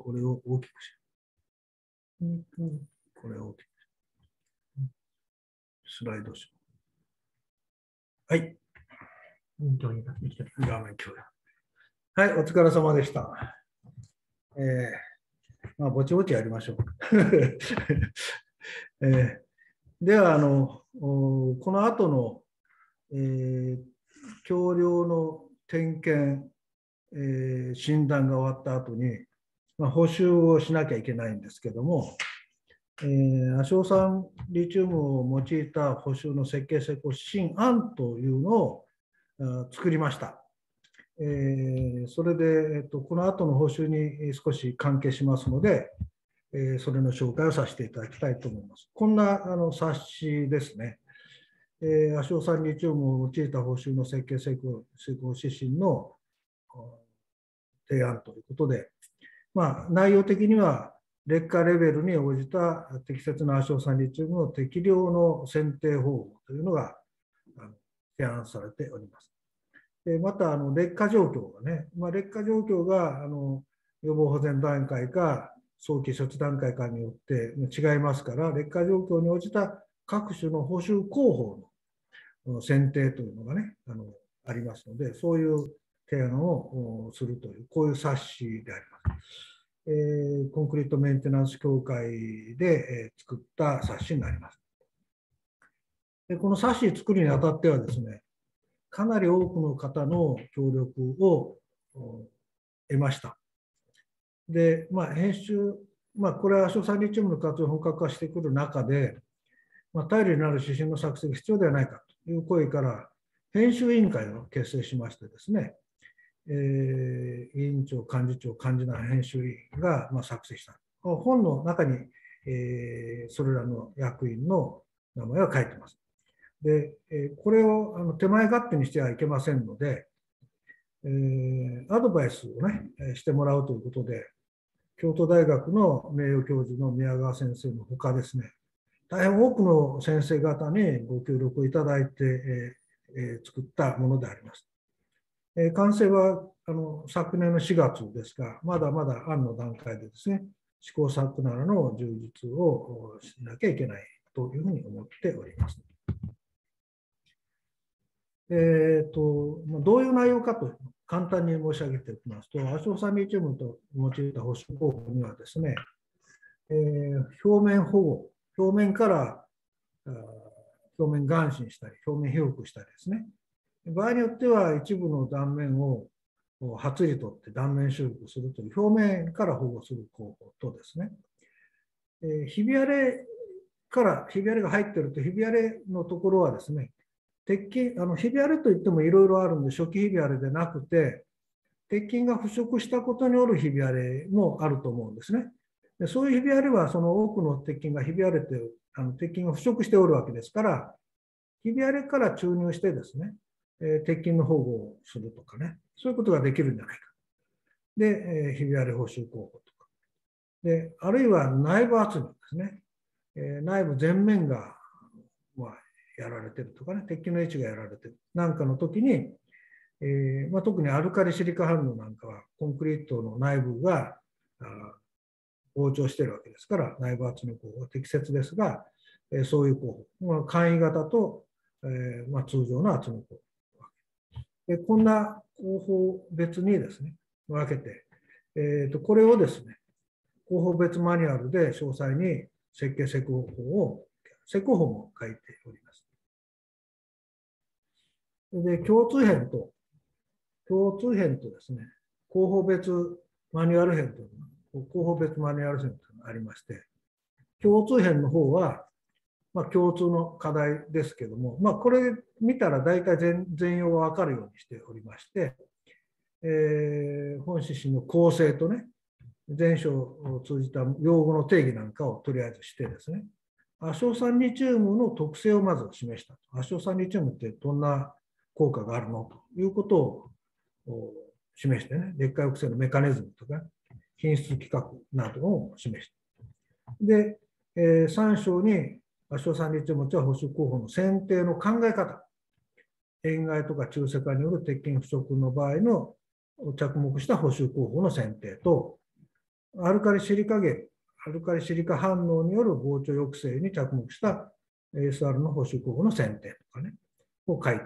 これを大きくしよう。これを大きくしよう。スライドしよう。はい。 共有ができてる。 画面共有。はい、お疲れ様でした。まあ、ぼちぼちやりましょう。ではこの後の、橋梁の点検、診断が終わった後に、補修をしなきゃいけないんですけども、亜硝酸リチウムを用いた補修の設計施工指針案というのを作りました。それで、この後の補修に少し関係しますので、それの紹介をさせていただきたいと思います。こんな冊子ですね。亜硝酸リチウムを用いた補修の設計施工指針の提案ということで、内容的には劣化レベルに応じた適切な亜硝酸リチウムの適量の選定方法というのが提案されております。また劣化状況がね、劣化状況が予防保全段階か早期処置段階かによって違いますから、劣化状況に応じた各種の補修工法の選定というのがね、ありますので、そういう提案をするという、こういう冊子であります。コンクリートメンテナンス協会で作った冊子になります。でこの冊子作るにあたってはですね、かなり多くの方の協力を得ました。で、編集、これは亜硝酸リチウムの活用を本格化してくる中で、頼りになる指針の作成が必要ではないかという声から、編集委員会を結成しましてですね、委員長、幹事長、幹事団、編集委員が作成した。本の中に、それらの役員の名前が書いてます。で、これを手前勝手にしてはいけませんので、アドバイスをね、してもらうということで、京都大学の名誉教授の宮川先生のほかですね、大変多くの先生方にご協力いただいて、作ったものであります。完成は昨年の4月ですが、まだまだ案の段階でですね、試行錯誤などの充実をしなきゃいけないというふうに思っております。どういう内容かと簡単に申し上げておきますと、亜硝酸リチウムと用いた補修工法にはですね、表面保護、表面から表面眼振したり、表面被覆したりですね、場合によっては一部の断面を剥離取って断面修復するという表面から保護する工法とですね、ひび割れからひび割れが入っていると、ひび割れのところはですね、鉄筋、ひび割れといってもいろいろあるんで、初期ひび割れでなくて、鉄筋が腐食したことによるひび割れもあると思うんですね。でそういうひび割れは、その多くの鉄筋がひび割れて、鉄筋が腐食しておるわけですから、ひび割れから注入してですね、鉄筋の保護をするとかね、そういうことができるんじゃないか。で、ひび割れ補修工法とか。で、あるいは内部圧力ですね。内部全面が、やられてるとかね、鉄筋の位置がやられてるなんかの時に、特にアルカリシリカ反応なんかはコンクリートの内部が膨張しているわけですから、内部圧力が適切ですが、そういう工法、簡易型と、通常の圧力でこんな工法別にですね、分けて、これをですね、工法別マニュアルで詳細に設計施工法も書いております。で、共通編とですね、工法別マニュアル編というのが、工法別マニュアル編というのがありまして、共通編の方は、共通の課題ですけども、これ見たら大体全容が分かるようにしておりまして、本指針の構成とね、前書を通じた用語の定義なんかをとりあえずしてですね、亜硝酸リチウムの特性をまず示した。亜硝酸リチウムってどんな効果があるのということを示してね、劣化抑制のメカニズムとか、品質規格などを示した。で、3章に亜硝酸リチウム補修工法の選定の考え方、塩害とか中性化による鉄筋腐食の場合の着目した補修工法の選定と、 アルカリシリカゲル、アルカリシリカ反応による膨張抑制に着目した ASR の補修候補の選定とかね、を書いて、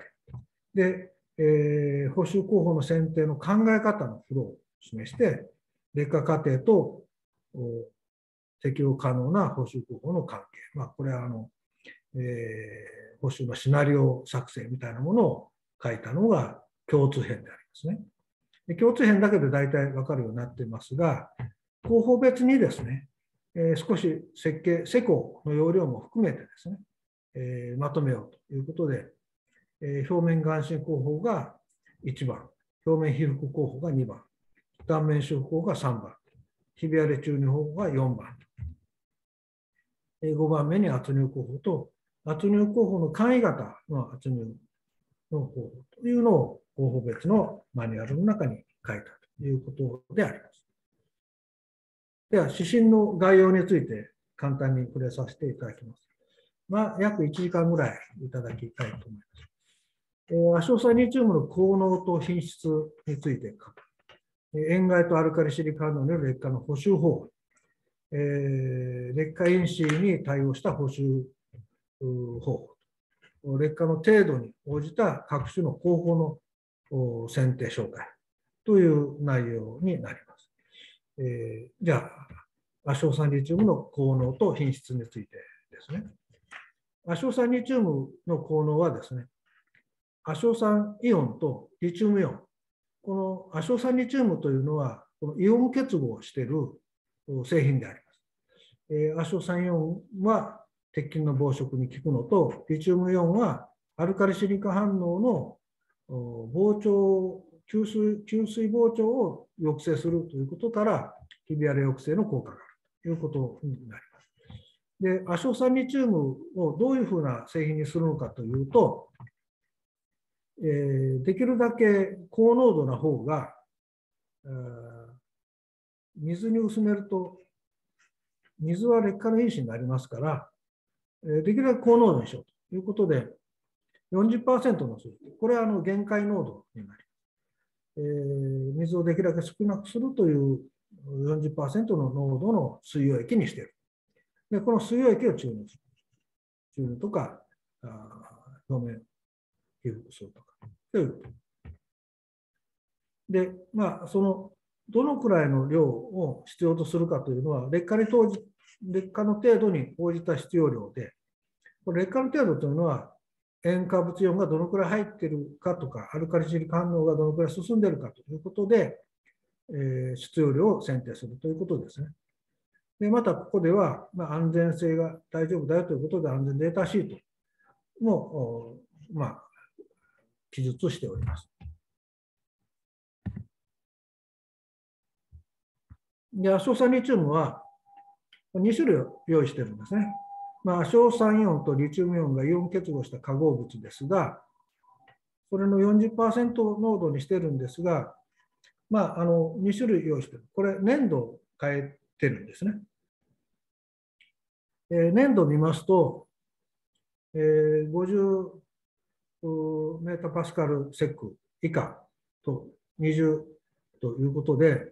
で、補修候補の選定の考え方のフローを示して、劣化過程と適用可能な補修候補の関係、これは補修のシナリオ作成みたいなものを書いたのが共通編でありますね。で共通編だけで大体分かるようになっていますが、候補別にですね、少し設計、施工の要領も含めてですね、まとめようということで、表面眼振工法が1番、表面被覆工法が2番、断面修復法が3番、ひび割れ注入法が4番、5番目に圧入工法と、圧入工法の簡易型の圧入の方法というのを候補別のマニュアルの中に書いたということであります。では、指針の概要について簡単に触れさせていただきます。約1時間ぐらいいただきたいと思います。亜硝酸リチウムの効能と品質について書く。塩害とアルカリシリカ反応による劣化の補修方法。劣化因子に対応した補修方法。劣化の程度に応じた各種の方法の選定紹介という内容になります。じゃあ、亜硝酸リチウムの効能と品質についてですね。亜硝酸リチウムの効能はですね、亜硝酸イオンとリチウムイオン。この亜硝酸リチウムというのは、このイオン結合をしている製品であります。亜硝酸イオンは鉄筋の膨縮に効くのと、リチウムイオンはアルカリシリカ反応の膨張、吸水膨張を抑制するということから、ひび割れ抑制の効果があるということになります。で、亜硝酸リチウムをどういうふうな製品にするのかというと、できるだけ高濃度な方が、水に薄めると、水は劣化の因子になりますから、できるだけ高濃度にしようということで、40% の水、これは限界濃度になります。水をできるだけ少なくするという 40% の濃度の水溶液にしている。で、この水溶液を注入する。注入とか、表面被覆するとか。というで、どのくらいの量を必要とするかというのは、劣化の程度に応じた必要量で、これ劣化の程度というのは、塩化物イオンがどのくらい入っているかとか、アルカリシリカ反応がどのくらい進んでいるかということで、必要量を選定するということですね。で、またここでは、安全性が大丈夫だよということで、安全データシートも、記述しております。で、亜硝酸リチウムは2種類用意しているんですね。亜硝酸イオンとリチウムイオンがイオン結合した化合物ですが、それの 40% 濃度にしてるんですが、2種類用意している。これ、粘土を変えてるんですね。粘土を見ますと、50メーターパスカルセック以下と20ということで、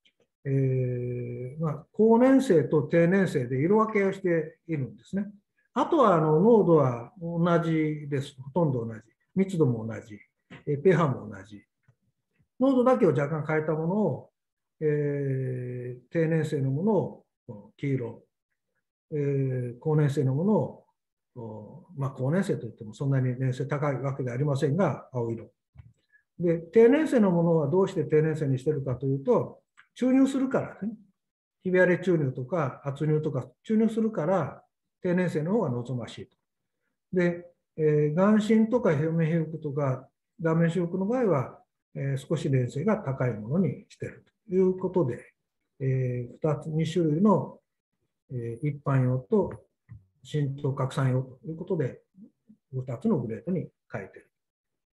高粘性と低粘性で色分けをしているんですね。あとは濃度は同じです。ほとんど同じ。密度も同じ。pH も同じ。濃度だけを若干変えたものを、低粘性のものを黄色、高粘性のものを、高粘性といってもそんなに粘性高いわけではありませんが、青色。で、低粘性のものはどうして低粘性にしているかというと、注入するからね。ひび割れ注入とか圧入とか注入するから、低粘性の方が望ましいと。で、眼振とか表面被覆とか断面修復の場合は、少し粘性が高いものにしているということで、2種類の、一般用と浸透拡散用ということで、2つのグレードに変えている。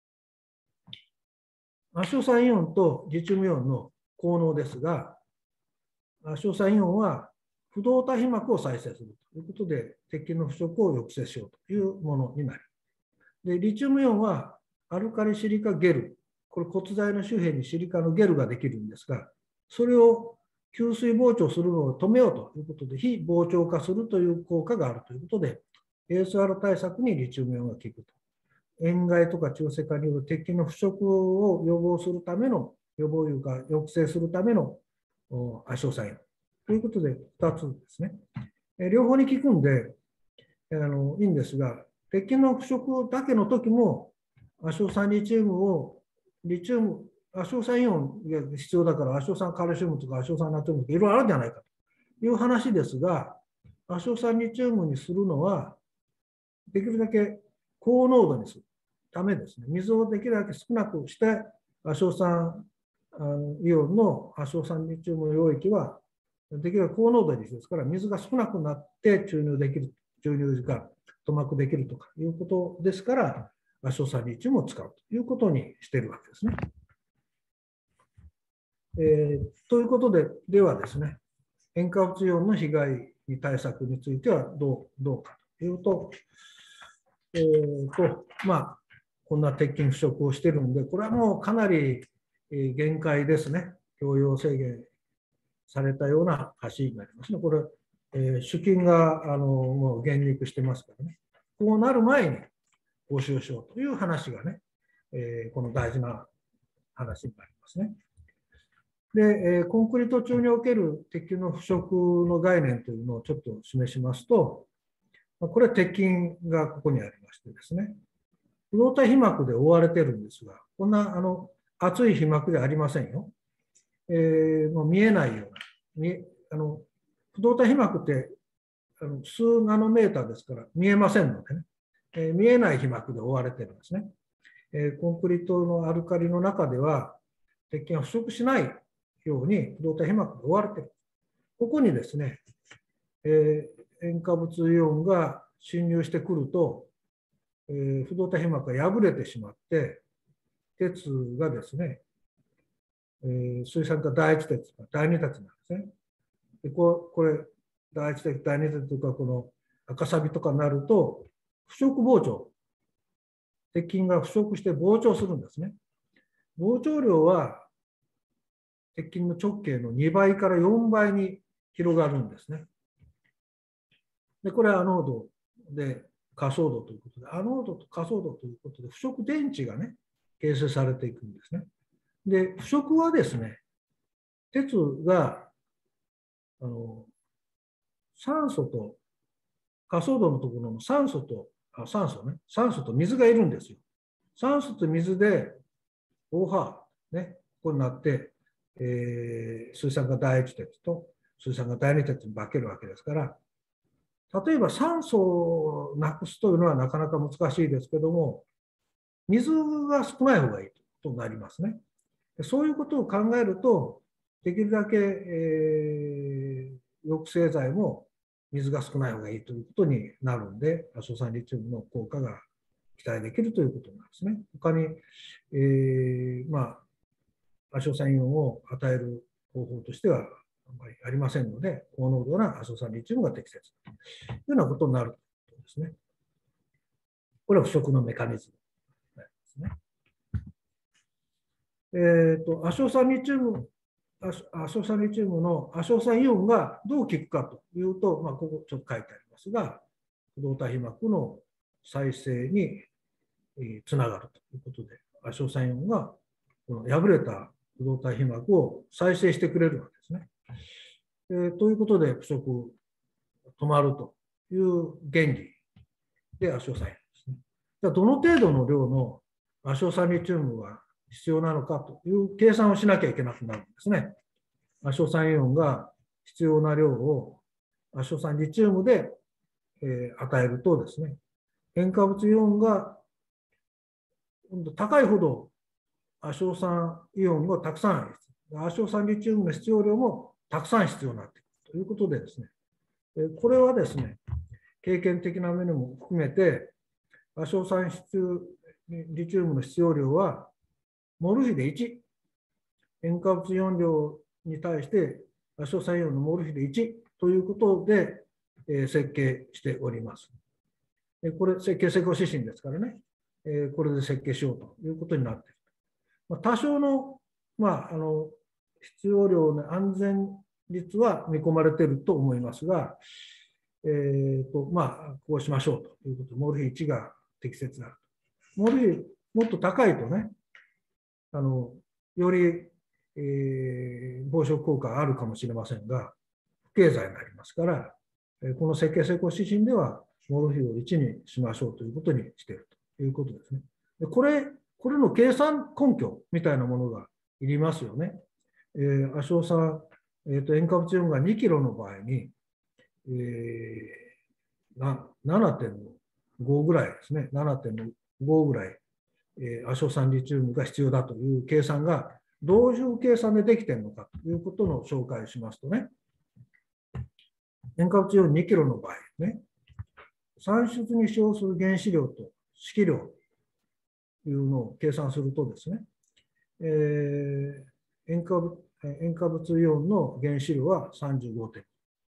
亜硝酸イオンとリチウムイオンの効能ですが、亜硝酸イオンは不動多皮膜を再生するということで、鉄筋の腐食を抑制しようというものになる。で、リチウムイオンはアルカリシリカゲル、これ骨材の周辺にシリカのゲルができるんですが、それを吸水膨張するのを止めようということで、非膨張化するという効果があるということで、ASR 対策にリチウムイオンが効くと。塩害とか中性化による鉄筋の腐食を予防するための、予防いうか抑制するための亜硝酸イオンということで2つですね。両方に効くんでいいんですが、鉄筋の腐食だけの時も亜硝酸リチウムを亜硝酸イオンが必要だから、亜硝酸カルシウムとか亜硝酸ナトリウムとかいろいろあるんじゃないかという話ですが、亜硝酸リチウムにするのは、できるだけ高濃度にするためですね、水をできるだけ少なくして、亜硝酸イオンの亜硝酸リチウム領域は、できるだけ高濃度にですから、水が少なくなって注入が塗膜できるとかいうことですから、亜硝酸リチウムを使うということにしているわけですね。ということで、ではですね、塩化物イオンの被害対策についてはどうかというと、こんな鉄筋腐食をしているので、これはもうかなり限界ですね。共用制限されたような橋になりますね。これ、主筋がもう減肉してますからね。こうなる前に募集しようという話がね、この大事な話になりますね。で、コンクリート中における鉄筋の腐食の概念というのをちょっと示しますと、これは鉄筋がここにありましてですね、不動体被膜で覆われているんですが、こんな厚い被膜ではありませんよ。もう見えないような、不動体被膜って数ナノメーターですから見えませんのでね、見えない被膜で覆われているんですね。コンクリートのアルカリの中では、鉄筋が腐食しないように不動体被膜で覆われている。ここにですね、塩化物イオンが侵入してくると、不動体被膜が破れてしまって、鉄がですね、水酸化第一鉄、第二鉄なんですね。でこれ、第一鉄、第二鉄とか、この赤サビとかになると、腐食膨張、鉄筋が腐食して膨張するんですね。膨張量は、鉄筋の直径の2倍から4倍に広がるんですね。で、これはアノードで下層度ということで、アノードと下層度ということで、腐食電池がね、形成されていくんですね。で、腐食はですね、鉄が酸素と下層度のところの酸素と水がいるんですよ。酸素と水で OH、ね、ここになって、水酸化第一鉄と水酸化第二鉄に分けるわけですから、例えば酸素をなくすというのはなかなか難しいですけども、水が少ない方がいいとなりますね。そういうことを考えると、できるだけ、抑制剤も水が少ない方がいいということになるんで、亜硝酸リチウムの効果が期待できるということなんですね。他に、亜硝酸イオンを与える方法としてはあまりありませんので、高濃度な亜硝酸リチウムが適切というようなことになるということですね。これは腐食のメカニズムになりますね。亜硝酸リチウムの亜硝酸イオンがどう効くかというと、ここちょっと書いてありますが、不動体被膜の再生につながるということで、亜硝酸イオンがこの破れた不動体被膜を再生してくれるわけですね。ということで、腐食止まるという原理で亜硝酸イオンですね。じゃあどの程度の量の亜硝酸リチウムが必要なのかという計算をしなきゃいけなくなるんですね。亜硝酸イオンが必要な量を亜硝酸リチウムで与えるとですね、塩化物イオンが高いほど亜硝酸イオンがたくさん、亜硝酸リチウムの必要量もたくさん必要になってくるということでですね、これはですね、経験的な面も含めて、亜硝酸リチウムの必要量はモル比で1、塩化物イオン量に対して亜硝酸イオンのモル比で1ということで設計しております。これ、設計施工指針ですからね、これで設計しようということになっている。多少の、必要量の安全率は見込まれていると思いますが、こうしましょうということで、モルヒ1が適切だ。モルヒもっと高いとね、より、防食効果があるかもしれませんが、不経済になりますから、この設計成功指針では、モルヒを1にしましょうということにしているということですね。でこれの計算根拠みたいなものがいりますよね。足尾さん、塩化物イオンが2キロの場合に、7.5 ぐらいですね、7.5 ぐらい、足尾酸リチウムが必要だという計算が、どういう計算でできているのかということの紹介をしますとね、塩化物イオン2キロの場合ね、産出に使用する原子量と式量というのを計算するとですね、塩化物イオンの原子量は 35 点。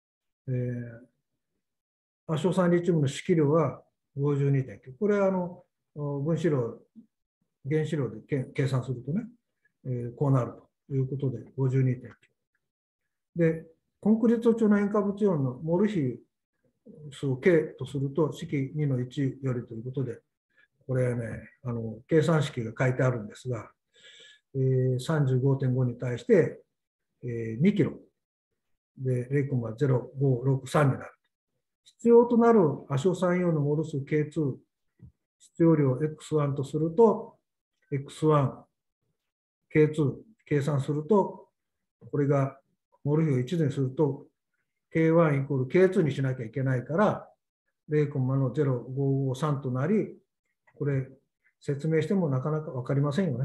足尾酸リチウムの式量は 52.9。これは分子量、原子量で計算するとね、こうなるということで 52.9。で、コンクリート調の塩化物イオンのモル比数を K とすると、式2の1よりということで、これはね、計算式が書いてあるんですが、35.5 に対して、2キロで 0.0563 になる。必要となる足尾酸イオンのモル数 K2、必要量 X1 とすると、X1、K2 計算すると、これがモル比を1にすると、K1 イコール K2 にしなきゃいけないから、0.0553 となり、これ、説明してもなかなか分かりませんよね。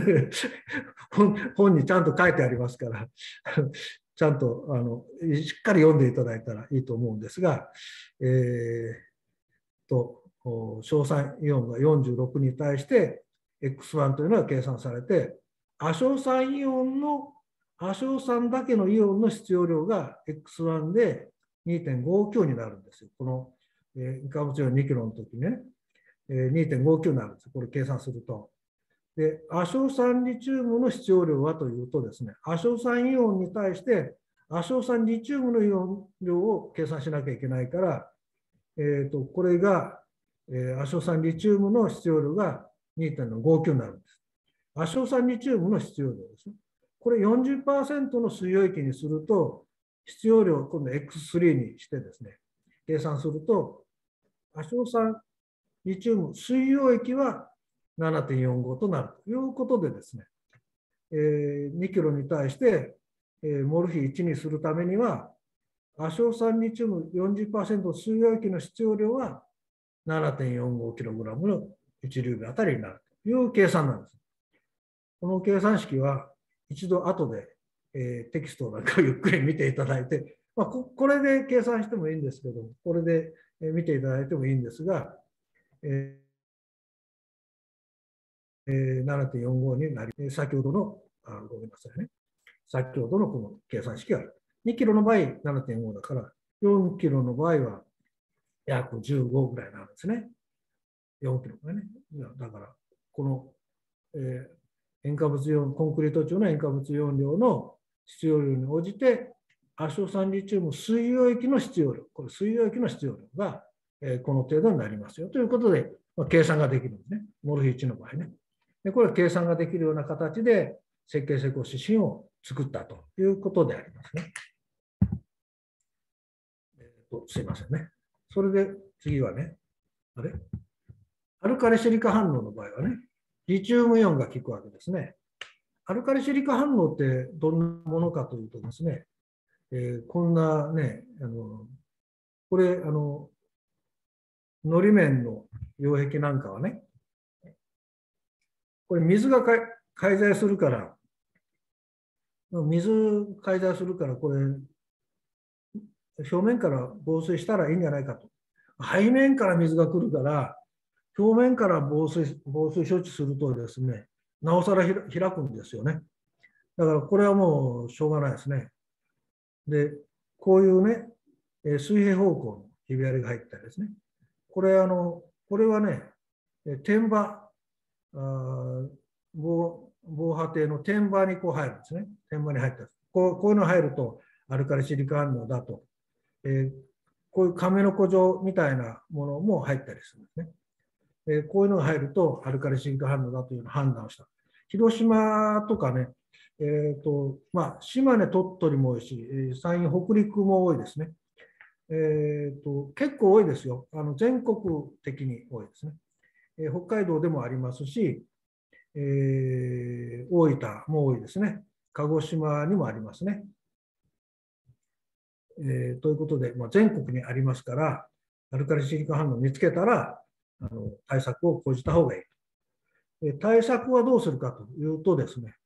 本にちゃんと書いてありますから、ちゃんとしっかり読んでいただいたらいいと思うんですが、硝酸イオンが46に対して X1 というのが計算されて、亜硝酸イオンの亜硝酸だけのイオンの必要量が X1 で 2.59 になるんですよ。この塩化物イオン2キロの時ね、2.59 になるんですよ。これ計算すると。で、亜硝酸リチウムの必要量はというとですね、亜硝酸イオンに対して亜硝酸リチウムのイオン量を計算しなきゃいけないから、これが、亜硝酸リチウムの必要量が 2.59 になるんです。亜硝酸リチウムの必要量ですね。これ 40% の水溶液にすると、必要量を今度 X3 にしてですね、計算すると、亜硝酸リチウム水溶液は 7.45 となるということでですね、2キロに対して、モル比1にするためには、亜硝酸リチウム 40% 水溶液の必要量は 7.45kg の1リュウベあたりになるという計算なんです。この計算式は一度後で、テキストなんかをゆっくり見ていただいて、これで計算してもいいんですけど、これで見ていただいてもいいんですが、7.45 になり、先ほどの、ごめんなさいね。先ほどのこの計算式がある。2キロの場合 7.5 だから、4キロの場合は約15ぐらいなんですね。4キロがね。だから、この、塩化物イオン、コンクリート調の塩化物イオン量の必要量に応じて、亜硝酸リチウム水溶液の必要量、これ水溶液の必要量が、この程度になりますよということで、計算ができるんですね。モル比1の場合ね。でこれは計算ができるような形で設計施工指針を作ったということでありますね。すいませんね。それで次はね、アルカリシリカ反応の場合はね、リチウムイオンが効くわけですね。アルカリシリカ反応ってどんなものかというとですね、こんなね、これ、のり面の溶壁なんかはね、これ水が介在するから、介在するから、これ、表面から防水したらいいんじゃないかと。背面から水が来るから、表面から防水処置するとですね、なおさら開くんですよね。だからこれはもうしょうがないですね。で、こういうね、水平方向のひび割れが入ったりですね。これはね、天場、防波堤の天場にこう入るんですね。天場に入ったこういうの入ると、 アルカリシリカ反応だと、こういう亀の古城みたいなものも入ったりするんですね。こういうのが入るとアルカリシリカ反応だというのを判断をした。広島とかね、島根、鳥取も多いし、山陰、北陸も多いですね。結構多いですよ。全国的に多いですね。北海道でもありますし、大分も多いですね。鹿児島にもありますね。ということで、全国にありますから、アルカリシリカ反応を見つけたら対策を講じた方がいい。対策はどうするかというとですね、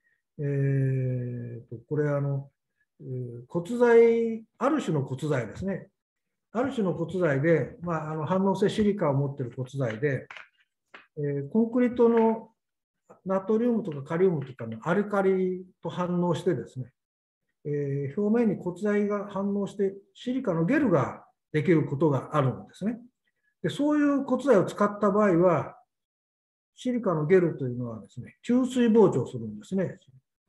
これ骨材、ある種の骨材ですね。ある種の骨材で、反応性シリカを持っている骨材で、コンクリートのナトリウムとかカリウムとかのアルカリと反応してですね、表面に骨材が反応してシリカのゲルができることがあるんですね。でそういう骨材を使った場合は、シリカのゲルというのはですね、吸水膨張するんですね。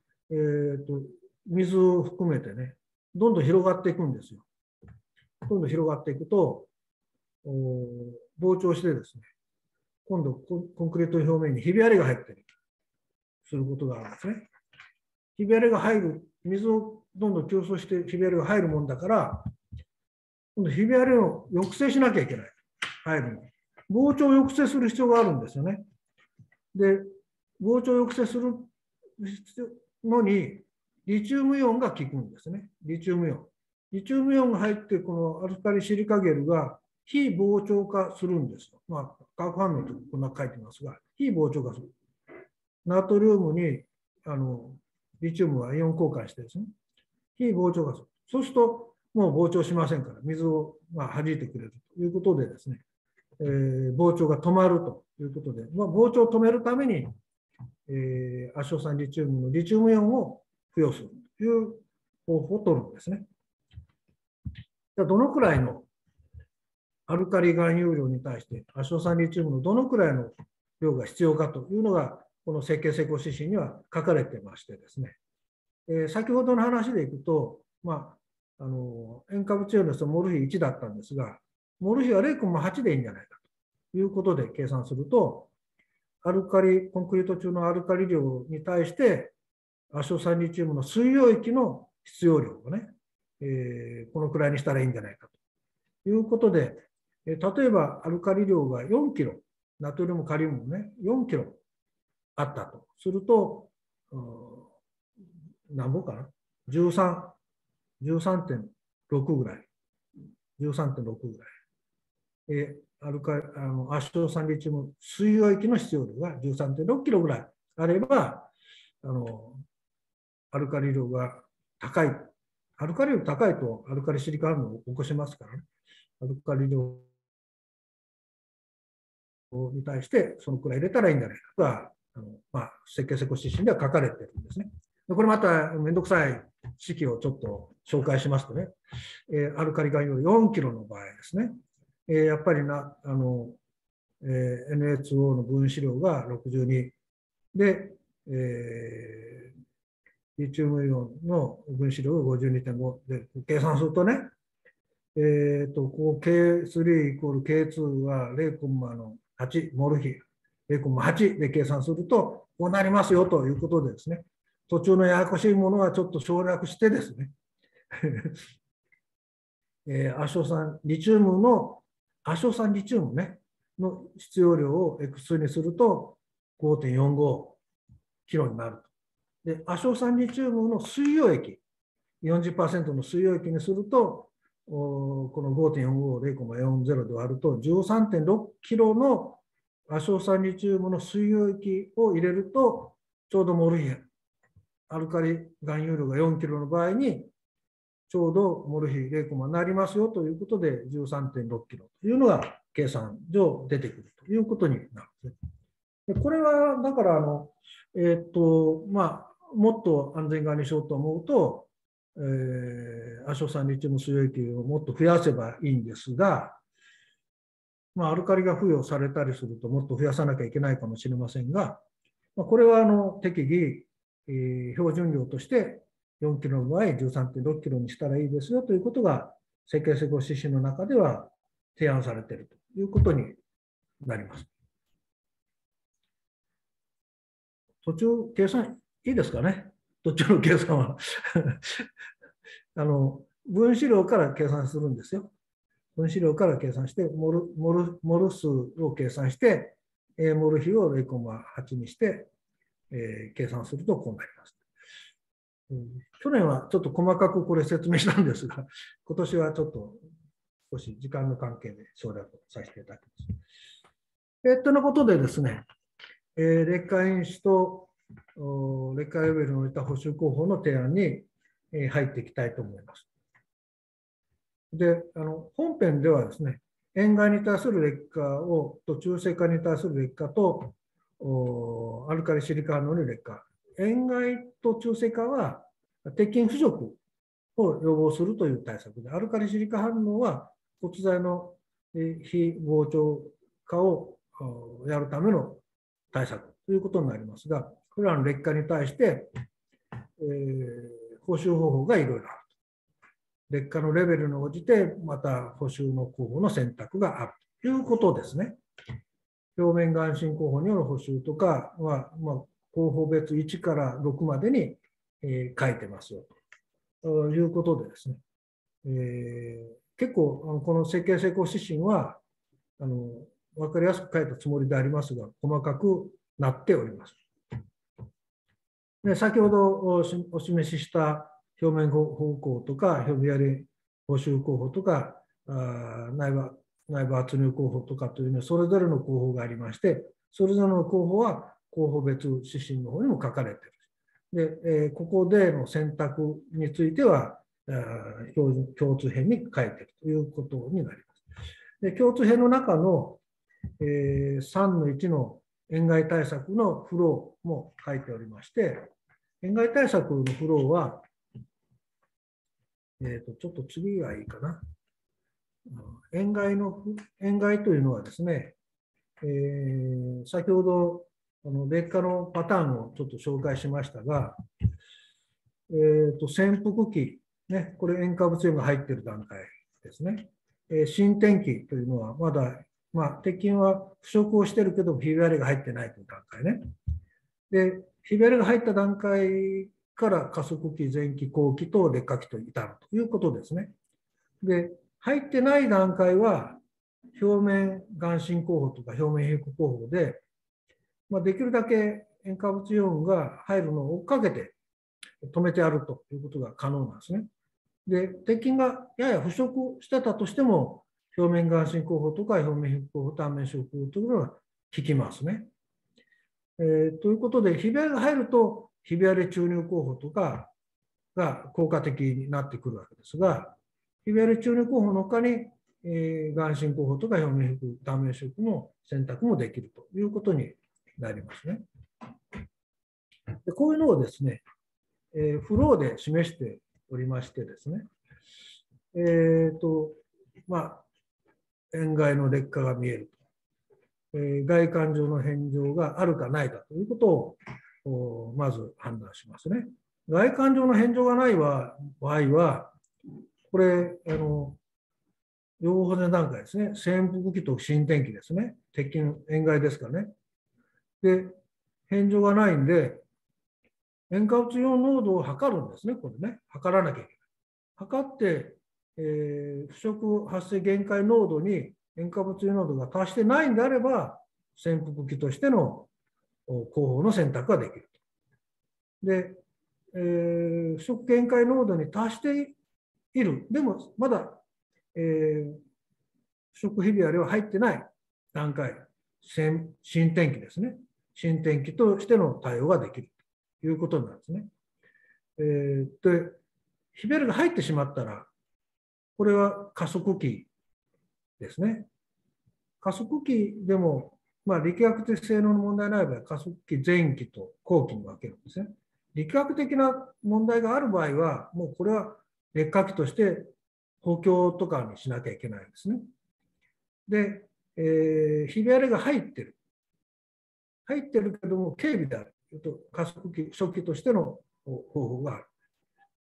水を含めてね、どんどん広がっていくんですよ。どんどん広がっていくと、膨張してですね、今度コンクリート表面にひび割れが入ったりすることがあるんですね。ひび割れが入る、水をどんどん吸収してひび割れが入るもんだから、今度ひび割れを抑制しなきゃいけない。入るの。膨張を抑制する必要があるんですよね。で、膨張を抑制するのに、リチウムイオンが効くんですね。リチウムイオン。リチウムイオンが入って、このアルカリシリカゲルが非膨張化するんですよ。化学反応とこんな書いてますが、非膨張化する。ナトリウムにリチウムはイオン交換してですね、非膨張化する。そうすると、もう膨張しませんから、水を弾いてくれるということでですね、膨張が止まるということで、膨張を止めるために、亜硝酸リチウムのリチウムイオンを付与するという方法を取るんですね。じゃあどのくらいのアルカリ含有量に対して亜硝酸リチウムのどのくらいの量が必要かというのが、この設計施工指針には書かれてましてですね、先ほどの話でいくと、塩化物イオンですとモル比1だったんですが、モル比は 0.8 でいいんじゃないかということで計算すると、アルカリ、コンクリート中のアルカリ量に対して、亜硝酸リチウムの水溶液の必要量をね、このくらいにしたらいいんじゃないかということで、例えばアルカリ量が4キロ、ナトリウム、カリウムね、4キロあったとすると、何本かな 13.6 ぐらい。13.6 ぐらい。亜硝酸リチウム水溶液の必要量が 13.6 キロぐらいあれば、アルカリ量が高い。アルカリ量高いとアルカリシリカ反応を起こしますからね。アルカリ量に対してそのくらい入れたらいいんじゃないかが、設計施工指針では書かれてるんですね。これまためんどくさい式をちょっと紹介しますとね、アルカリ含有量4キロの場合ですね、やっぱりNA2O の分子量が62で、リチウムイオンの分子量が 52.5 で計算するとね、K3 イコール K2 は 0.8 モル比 0.8 で計算するとこうなりますよということでですね、途中のややこしいものはちょっと省略してですね亜硝酸リチウムの亜硝酸リチウムねの必要量を X にすると 5.45 キロになると。で、亜硝酸リチウムの水溶液 40% の水溶液にすると、この 5.45 を 0.40 で割ると 13.6 キロの亜硝酸リチウムの水溶液を入れると、ちょうどモル比アルカリ含有量が4キロの場合に、ちょうどモル比 0. になりますよということで 13.6 キロというのが計算上出てくるということになるんですね。でこれはだからもっと安全側にしようと思うと、亜硝酸リチウム水溶液をもっと増やせばいいんですが、アルカリが付与されたりするともっと増やさなきゃいけないかもしれませんが、これは適宜標準量として 4キロの場合 13.6 キロにしたらいいですよということが設計施工指針の中では提案されているということになります。途中計算いいですかね、途中の計算は分子量から計算するんですよ。分子量から計算して、モル数を計算して、モル比を 0,8 にして、計算するとこうなります。去年はちょっと細かくこれ説明したんですが、今年はちょっと少し時間の関係で省略させていただきます。とのことでですね、劣化因子と劣化レベルに置いた補修工法の提案に入っていきたいと思います。で、本編ではですね、塩害に対する劣化と中性化に対する劣化とアルカリシリカ反応の劣化。塩害と中性化は鉄筋腐食を予防するという対策で、アルカリシリカ反応は骨材の非膨張化をやるための対策ということになりますが、これらの劣化に対して、補修方法がいろいろある。劣化のレベルに応じて、また補修の工法の選択があるということですね。表面眼振工法による補修とかは、工法別1から6までに、書いてますよということでですね、結構この設計施工指針は分かりやすく書いたつもりでありますが、細かくなっております。で、先ほどお示しした表面方向とか、表面やり補修工法とか、内部圧入工法とかというのは、それぞれの工法がありまして、それぞれの工法は工法別指針の方にも書かれている。で、ここでの選択については、共通編に書いているということになります。で、共通編の中の、3の1の塩害対策のフローも書いておりまして、塩害対策のフローは、ちょっと次がいいかな。塩害というのはですね、先ほど劣化のパターンをちょっと紹介しましたが、潜伏期、ね、これ塩化物イオンが入っている段階ですね。新天気というのはまだ、鉄筋は腐食をしているけど、ひび割れが入ってないという段階ね。で、ひび割れが入った段階から加速期、前期、後期と劣化期と至るということですね。で、入ってない段階は、表面眼振工法とか表面皮膚工法で、できるだけ塩化物イオンが入るのを追っかけて止めてやるということが可能なんですね。で、鉄筋がやや腐食してたとしても、表面眼振工法とか表面皮膚工法、単面食工法というのは効きますね。ということで、ひび割れが入ると、ひび割れ注入工法とかが効果的になってくるわけですが、ひび割れ注入工法のほかに、眼振工法とか表面皮膚、単面食の選択もできるということになりますね。で、こういうのをですね、フローで示しておりましてですね、塩害の劣化が見えると、外観上の変状があるかないかということをまず判断しますね。外観上の変状がない場合は、これ、予防保全段階ですね、潜伏期と新天気ですね、鉄筋塩害ですからね。で、変状がないんで、塩化物イオン濃度を測るんですね、これね。測らなきゃいけない。測って、腐食発生限界濃度に塩化物イオン濃度が達してないんであれば、潜伏期としての工法の選択ができる。で、腐食限界濃度に達している。でも、まだ、腐食ひび割れは入ってない段階、新天気ですね。新天気としての対応ができるということなんですね。で、ひび割れが入ってしまったら、これは加速期ですね。加速期でも、力学的性能の問題ない場合は、加速期前期と後期に分けるんですね。力学的な問題がある場合は、もうこれは劣化期として補強とかにしなきゃいけないんですね。で、ひび割れが入ってる。入ってるけども、軽微であると、加速期、初期としての方法があ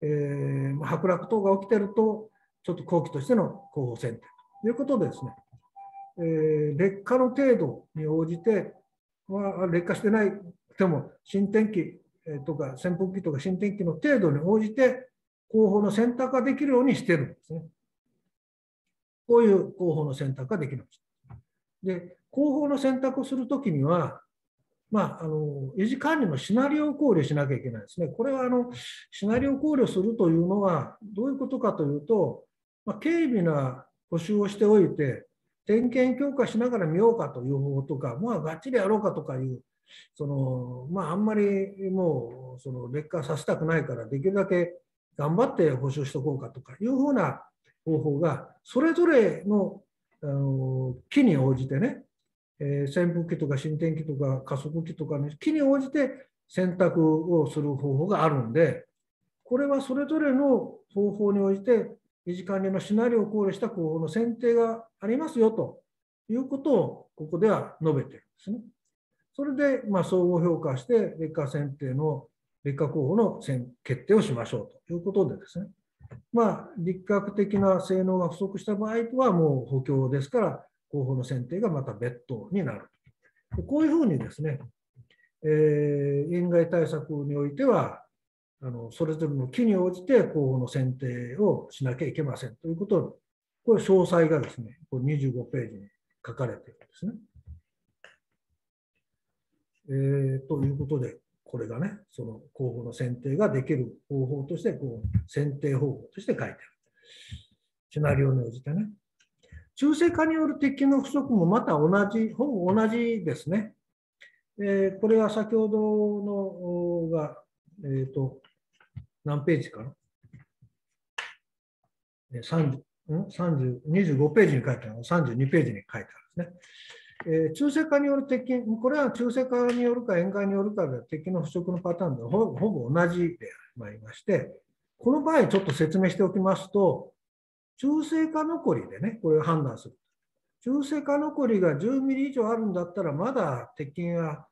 剥落等が起きていると、ちょっと後期としての後方選定ということでですね、劣化の程度に応じて、劣化してないくても、新天気とか扇風機とか新天気の程度に応じて、後方の選択ができるようにしてるんですね。こういう後方の選択ができるんです。で、後方の選択をするときには、維持管理のシナリオを考慮しなきゃいけないですね。これはシナリオを考慮するというのは、どういうことかというと、軽微な補修をしておいて、点検強化しながら見ようかという方法とか、がっちりやろうかとかいう、あんまりもう劣化させたくないから、できるだけ頑張って補修しておこうかとかいうふうな方法が、それぞれの機に応じてね、扇風機とか新天気とか加速器とかの機に応じて選択をする方法があるんで、これはそれぞれの方法に応じて、維持管理のシナリオを考慮した候補の選定がありますよということをここでは述べているんですね。それで総合評価して劣化選定の劣化候補の決定をしましょうということでですね、力学的な性能が不足した場合はもう補強ですから、候補の選定がまた別途になる。こういうふうにですね、塩害対策においては、それぞれの機に応じて候補の選定をしなきゃいけませんということを、これ詳細がですね、25ページに書かれているんですね。ということで、これがね、その候補の選定ができる方法として、選定方法として書いてある。シナリオに応じてね。中性化による鉄筋の不足もまたほぼ同じですね。これは先ほどのが、何ページかな25ページに書いてあるの32ページに書いてあるんですね。中性化による鉄筋、これは中性化によるか塩害によるかで鉄筋の腐食のパターンでほぼ同じでありまして、この場合ちょっと説明しておきますと、中性化残りでね、これを判断する。中性化残りが10ミリ以上あるんだったら、まだ鉄筋は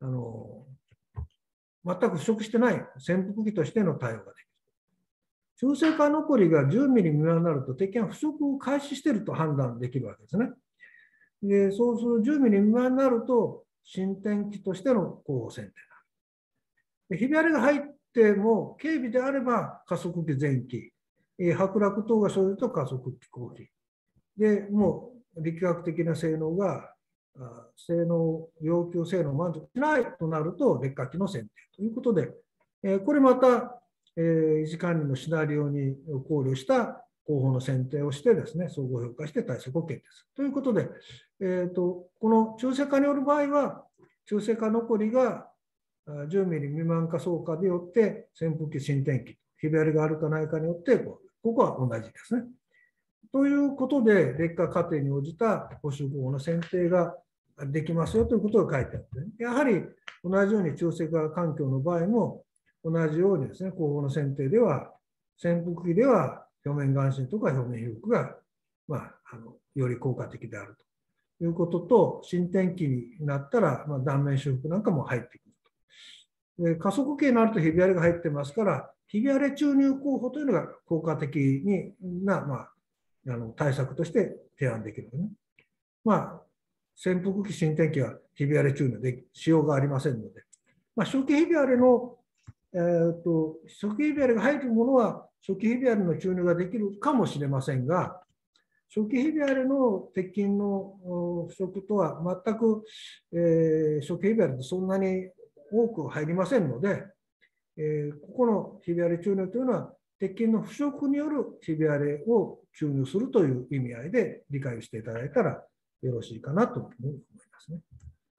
全く腐食してない潜伏機としての対応ができる。中性化残りが10ミリ未満になると、鉄筋は腐食を開始していると判断できるわけですね。で、そうすると10ミリ未満になると、新天気としての候補選定になる。ひび割れが入っても、軽微であれば加速器前期、剥落等が生じると加速器後期。で、もう力学的な性能が、要求性能満足しないとなると、劣化期の選定ということで、これまた、維持管理のシナリオに考慮した候補の選定をしてですね、総合評価して対策を決定する。ということで、この中性化による場合は、中性化残りが10ミリ未満かそうかによって、扇風機、新天気、ひび割れがあるかないかによって、ここは同じですね。ということで、劣化過程に応じた補修方法の選定ができますよということが書いてあって、ね、やはり同じように中性化環境の場合も、同じようにですね、候補の選定では、扇風機では表面眼振とか表面被覆が、より効果的であるということと、新天気になったら、断面修復なんかも入ってくると。で、加速器になるとひび割れが入ってますから、ひび割れ注入候補というのが効果的な、対策として提案できるね。扇風機、新天気はひび割れ注入でしようがありませんので、初期ひび割れの初期ひび割れが入るものは初期ひび割れの注入ができるかもしれませんが、初期ひび割れの鉄筋の腐食とは全く、初期ひび割れでそんなに多く入りませんので、ここのひび割れ注入というのは、鉄筋の腐食によるひび割れを注入するという意味合いで理解をしていただいたらよろしいかなと思いますね。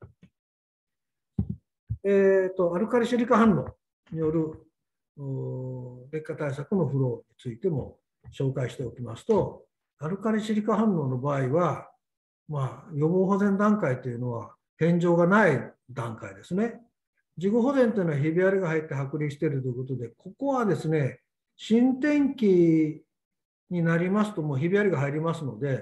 アルカリシリカ反応による劣化対策のフローについても紹介しておきますと、アルカリシリカ反応の場合は、予防保全段階というのは返上がない段階ですね。事後保全というのはひび割れが入って剥離しているということで、ここはですね、新天気になりますと、もうひび割れが入りますので、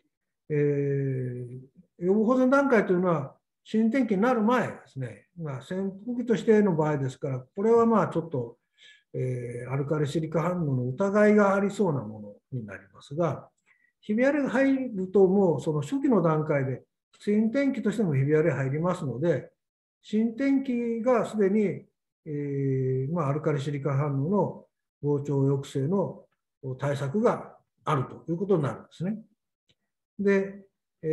予防保全段階というのは、新天気になる前ですね、扇風機としての場合ですから、これはちょっとアルカリシリカ反応の疑いがありそうなものになりますが、ひび割れが入るともうその初期の段階で新天気としてもひび割れ入りますので、新天気がすでに、アルカリシリカ反応の膨張抑制の対策があるということになるんですね。で、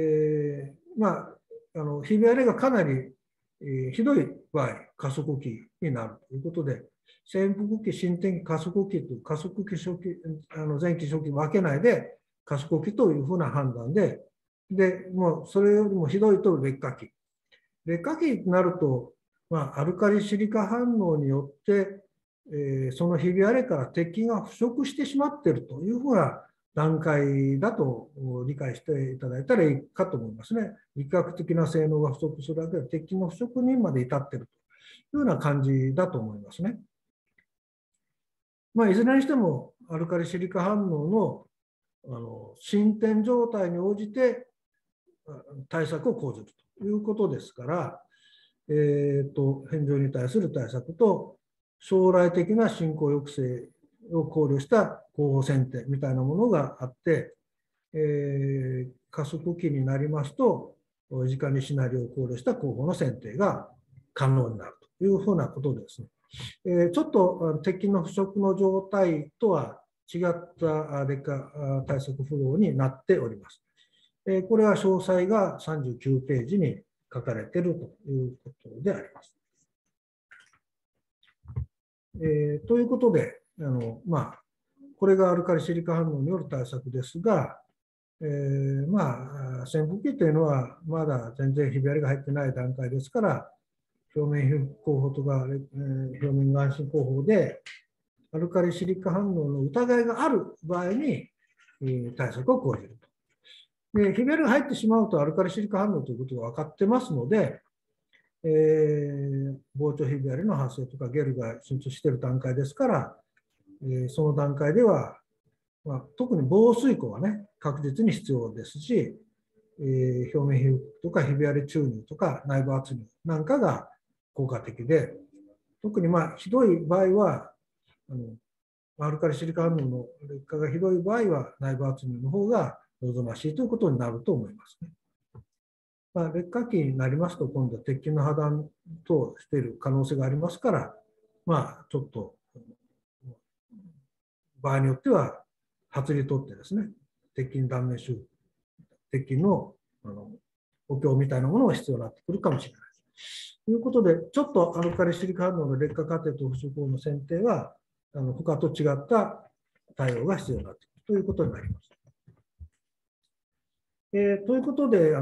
ひび割れがかなり、ひどい場合、加速期になるということで、潜伏期、新天気、加速期という加速期、初期、前期、初期分けないで、加速期というふうな判断で、もうそれよりもひどいと劣化期。劣化期になると、アルカリシリカ反応によって、そのひび割れから鉄筋が腐食してしまっているというふうな段階だと理解していただいたらいいかと思いますね。力学的な性能が不足するだけで鉄筋の腐食にまで至っているというような感じだと思いますね。いずれにしてもアルカリシリカ反応の進展状態に応じて対策を講ずるということですから、変状に対する対策と将来的な進行抑制を考慮した候補選定みたいなものがあって、加速期になりますと、直にシナリオを考慮した候補の選定が可能になるというふうなことですね。ちょっと鉄筋の腐食の状態とは違った劣化対策フローになっております。これは詳細が39ページに書かれているということであります。ということで、これがアルカリシリカ反応による対策ですが、潜伏期というのはまだ全然ひび割れが入ってない段階ですから、表面被覆工法とか、表面眼振工法でアルカリシリカ反応の疑いがある場合に、対策を講じると。で、ひび割れが入ってしまうとアルカリシリカ反応ということが分かってますので、膨張ひび割れの発生とかゲルが進出している段階ですから、その段階では、特に防水庫はね、確実に必要ですし、表面被覆とかひび割れ注入とか内部圧入なんかが効果的で、特にひどい場合は、アルカリシリカ反応の劣化がひどい場合は内部圧入の方が望ましいということになると思いますね。劣化期になりますと、今度は鉄筋の破断等している可能性がありますから、ちょっと場合によっては、発にとってですね、鉄筋断面修復、鉄筋の補強みたいなものが必要になってくるかもしれない。ということで、ちょっとアルカリシリカ反応の劣化過程と腐食法の選定は、他と違った対応が必要になってくるということになります。ということで、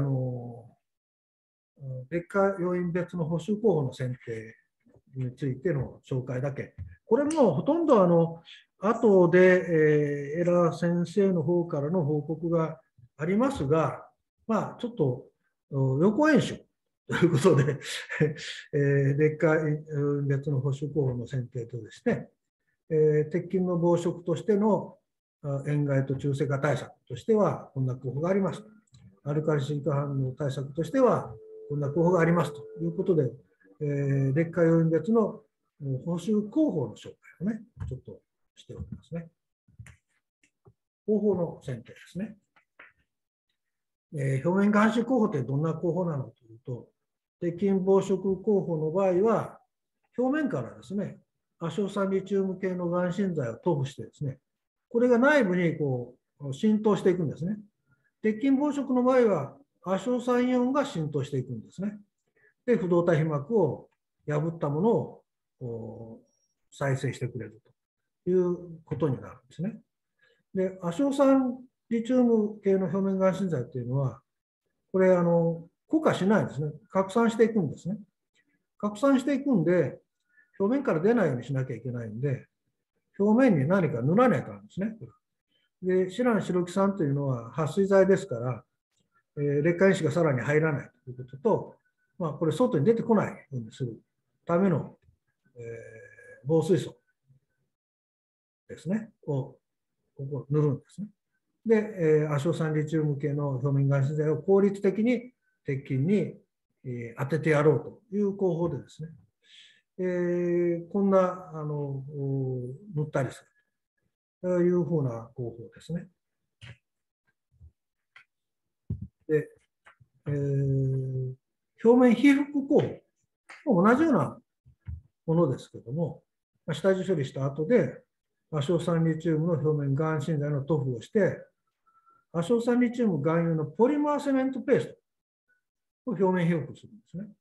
劣化要因別の補修工法の選定についての紹介だけ。これもほとんど後で、エラー先生の方からの報告がありますが、ちょっと予行演習ということで、劣化要因別の補修工法の選定とですね、鉄筋の防食としての塩害と中性化対策としては、こんな候補があります。アルカリシリカ反応対策としては、こんな候補がありますということで、劣化要因別の報酬工法の紹介をね、ちょっとしておりますね。工法の選定ですね。表面眼視工法ってどんな工法なのというと、鉄筋防食工法の場合は、表面からですね、亜硝酸リチウム系の眼振剤を塗布してですね、これが内部に浸透していくんですね。鉄筋防食の場合は、亜硝酸イオンが浸透していくんですね。で、不動体皮膜を破ったものを再生してくれるということになるんですね。で、亜硝酸リチウム系の表面眼振剤っていうのは、これ、固化しないんですね。拡散していくんですね。拡散していくんで、表面から出ないようにしなきゃいけないんで、表面に何か塗らないからですね。で、シラン白キ酸というのは撥水剤ですから、劣化因子がさらに入らないということと、これ外に出てこないようにするための、防水層ですね、をここ塗るんですね。で、亜硝酸リチウム系の表面眼振剤を効率的に鉄筋に当ててやろうという工法でですね、 こんな塗ったりするというふうな方法ですね。で、表面被覆工法、同じようなものですけども、下地処理した後で、亜硝酸リチウムの表面岩芯材の塗布をして、亜硝酸リチウム含有のポリマーセメントペーストを表面被覆するんですね。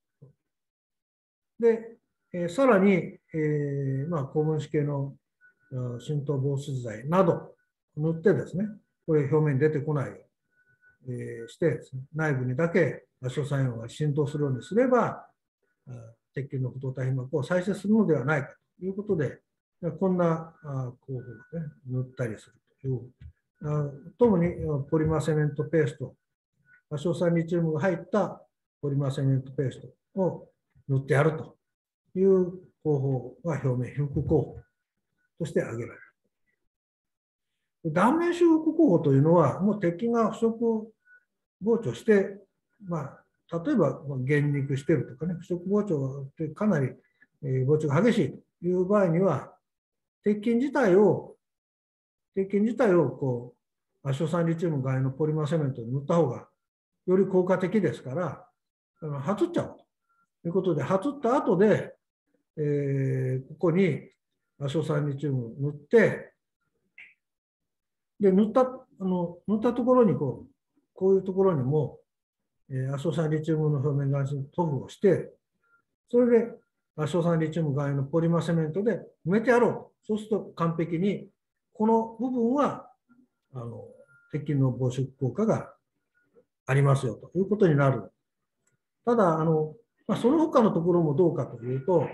で、さらに、高分子系の浸透防水剤など塗ってですね、これ表面に出てこないようにしてですね、内部にだけ亜硝酸イオンが浸透するようにすれば、鉄筋の不動体被膜を再生するのではないかということで、こんな工法で塗ったりするという、ともにポリマーセメントペースト、亜硝酸リチウムが入ったポリマーセメントペーストを塗ってやるという方法が表面被覆工法として挙げられる。断面修復工法というのは、もう鉄筋が腐食膨張して、例えば減肉しているとかね、腐食膨張ってかなり膨張が激しいという場合には、鉄筋自体を亜硝酸リチウム外のポリマーセメントに塗った方がより効果的ですから、はつっちゃうということで、はつった後で、ここに亜硝酸リチウムを塗って、で塗ったところにこういうところにも、亜硝酸リチウムの表面岩芯塗布をして、それで亜硝酸リチウム外のポリマーセメントで埋めてやろう。そうすると完璧に、この部分は鉄筋の防縮効果がありますよということになる。ただ、その他のところもどうかというと、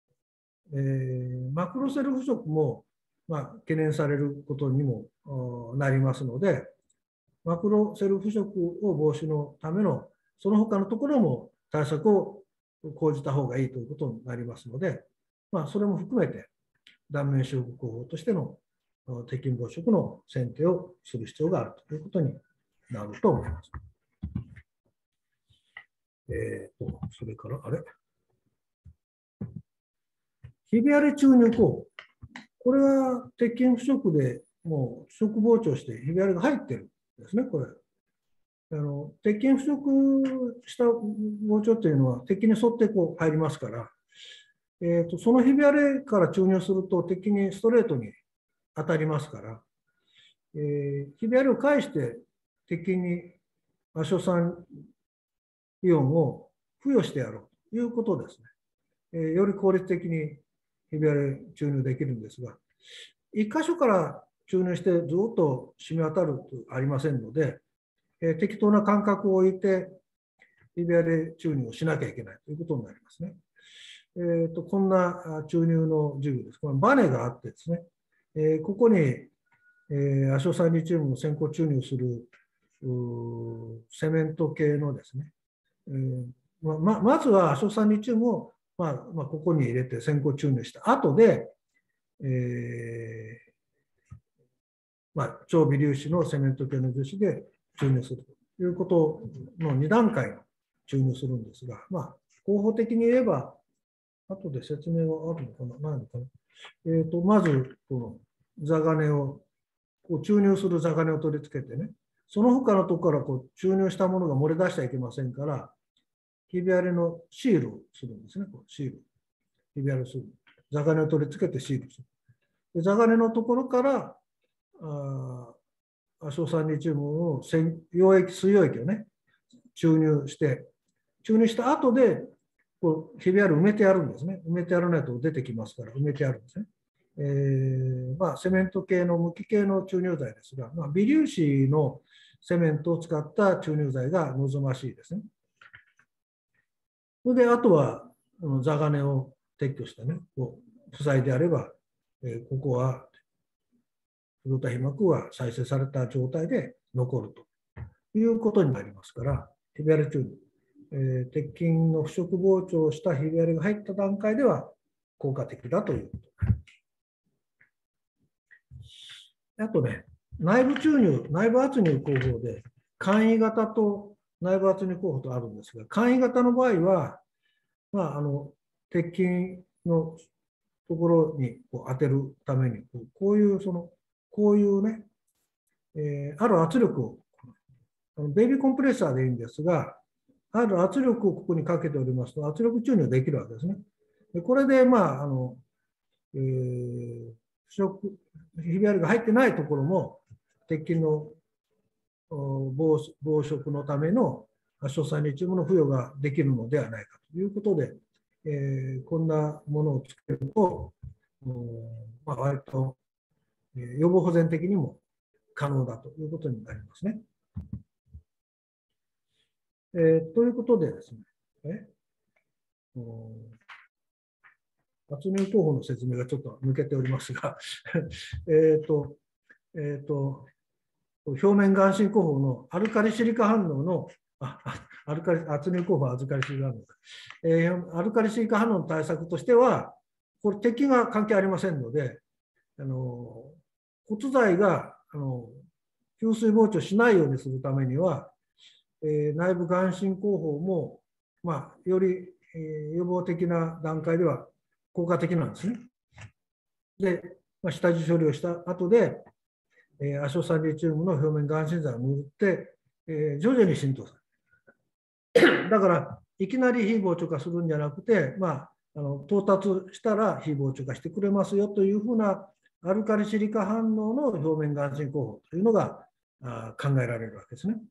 マクロセル腐食も、懸念されることにもなりますので、マクロセル腐食を防止のためのその他のところも対策を講じた方がいいということになりますので、それも含めて断面修復工法としての鉄筋防食の選定をする必要があるということになると思います。それから、ひび割れ注入工法。これは鉄筋腐食でもう腐食膨張してひび割れが入ってるんですね、これ。鉄筋腐食した膨張というのは鉄筋に沿って入りますから、そのひび割れから注入すると鉄筋にストレートに当たりますから、ひび割れを介して鉄筋に亜硝酸イオンを付与してやろうということですね。より効率的にひび割れ注入できるんですが、1箇所から注入してずっと染み渡るとありませんので、適当な間隔を置いてひび割れ注入をしなきゃいけないということになりますね。こんな注入の授業です。これバネがあってですね、ここに亜硝酸リチウムを先行注入するセメント系のですね、まずは亜硝酸リチウムをここに入れて先行注入した後で、超微粒子のセメント系の樹脂で注入するということの2段階の注入するんですが、方法的に言えば、後で説明はあるのかな、ないのかな。まず、この座金を、注入する座金を取り付けてね、その他のところから注入したものが漏れ出しちゃいけませんから、ひび割れのシールをするんですね、シール。ひび割れする。座金を取り付けてシールする。で座金のところから、亜硝酸リチウムを水溶液をね、注入した後で、ひび割れ埋めてやるんですね。埋めてやらないと出てきますから、埋めてやるんですね。セメント系の無機系の注入剤ですが、微粒子のセメントを使った注入剤が望ましいですね。それで、あとは座金を撤去してね、塞いであれば、ここは不動体被膜は再生された状態で残るということになりますから、ひび割れ注入、鉄筋の腐食膨張したひび割れが入った段階では効果的だということ。あとね、内部注入、内部圧入工法で、簡易型と内部圧入工法とあるんですが、簡易型の場合は、鉄筋のところにこう当てるために、こういうね、ある圧力を、ベイビーコンプレッサーでいいんですが、ある圧力をここにかけておりますと、圧力注入できるわけですね。でこれで、ひび割れが入ってないところも、鉄筋の防食のための圧縮酸リチウムの付与ができるのではないかということで、こんなものをつけると、割と予防保全的にも可能だということになりますね。ということでですね、圧入候補の説明がちょっと抜けておりますが、表面眼振候補のアルカリシリカ反応の、圧入候補はアルカリシリカ反応、アルカリシリカ反応の対策としては、これ、敵が関係ありませんので、骨材が吸水膨張しないようにするためには、内部眼振候補も、より予防的な段階では効果的なんですね。で、下地処理をした後で、圧縮酸リチウムの表面眼振剤を塗って、徐々に浸透する。だから、いきなり非膨張化するんじゃなくて、到達したら非膨張化してくれますよというふうなアルカリシリカ反応の表面眼振候補というのが考えられるわけですね。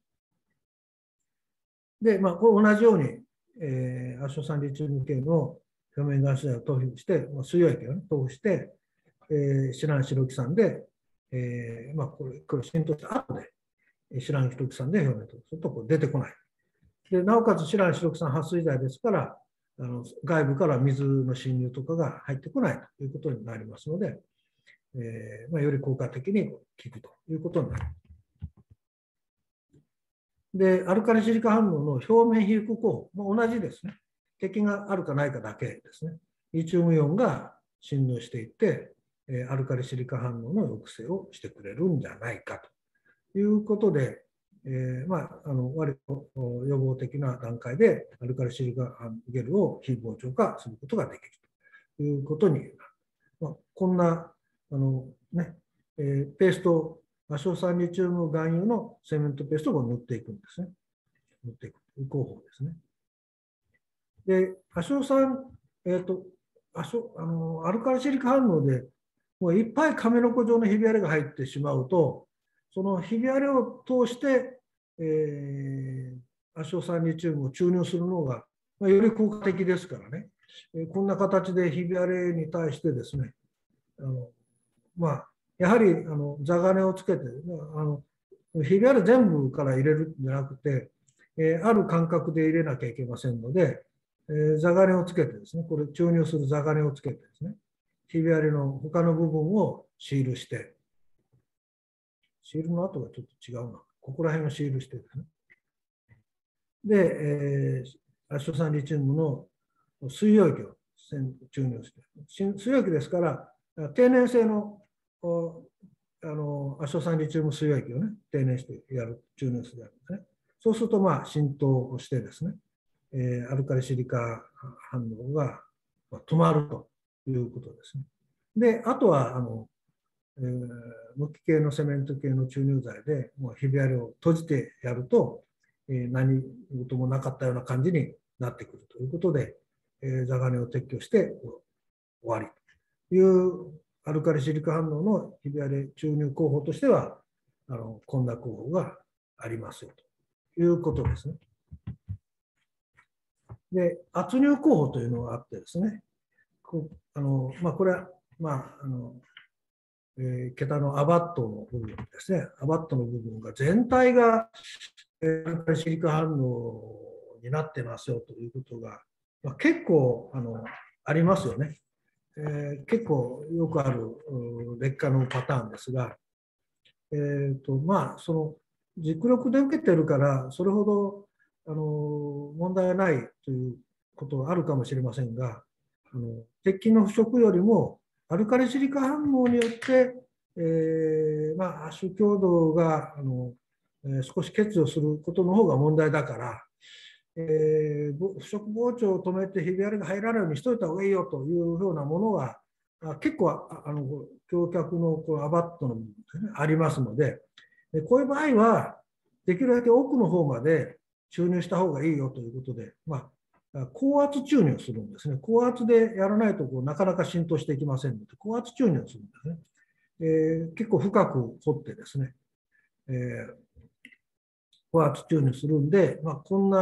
で、これ同じように、圧縮酸リチウム系の表面眼振剤を投付して、水溶液を、投付して、シランシロキ酸で、これ浸透した後で、シランシロキ酸で表面とすると出てこない。でなおかつシランシロキ酸撥水剤ですから、外部から水の侵入とかが入ってこないということになりますので、より効果的に効くということになります。で、アルカリシリカ反応の表面被覆候補も同じですね。敵があるかないかだけですね。リチウムイオンが侵入していって、アルカリシリカ反応の抑制をしてくれるんじゃないかということで、割と予防的な段階でアルカリシリカゲルを非膨張化することができるということに、こんなペースト、圧縮酸リチウム含有のセメントペーストを塗っていくんですね。塗っていく工法ですね。で、圧縮酸、アルカリシリカ反応でもういっぱい亀の子状のひび割れが入ってしまうと、そのひび割れを通して、圧縮酸リチウムを注入するのが、より効果的ですからね、こんな形でひび割れに対してですね、やはり座金をつけて、ひび割れ全部から入れるんじゃなくて、ある間隔で入れなきゃいけませんので、座金をつけてですね、これ注入する座金をつけてですね、ひび割れの他の部分をシールして、シールの跡がちょっと違うな。ここら辺をシールしてですね。で、圧縮酸リチウムの水溶液を注入して、水溶液ですから、定年性の圧縮酸リチウム水溶液をね、定年して注入するわけですね。そうすると、浸透をしてですね、アルカリシリカ反応が止まるということですね。で、あとは、無機系のセメント系の注入剤でもうひび割れを閉じてやると、何事もなかったような感じになってくるということで、座金を撤去して終わりというアルカリシリカ反応のひび割れ注入工法としては、こんな工法がありますよということですね。で、圧入工法というのがあってですね、これは、桁のアバットの部分ですね、アバットの部分が全体がアルカリシリカ反応になってますよということが、結構ありますよね。結構よくある劣化のパターンですが、その実力で受けてるから、それほど問題がないということはあるかもしれませんが、鉄筋の腐食よりもアルカリシリカ反応によって、圧縮強度が少し欠如することの方が問題だから、 不織防潮を止めてひび割れが入らないようにしといた方がいいよというようなものが結構橋脚のこのアバットの部分ですね、ありますので、こういう場合はできるだけ奥の方まで注入した方がいいよということで、高圧注入するんですね。高圧でやらないとなかなか浸透していきませんので、高圧注入するんですね。結構深く掘ってですね、高圧注入するんで、こん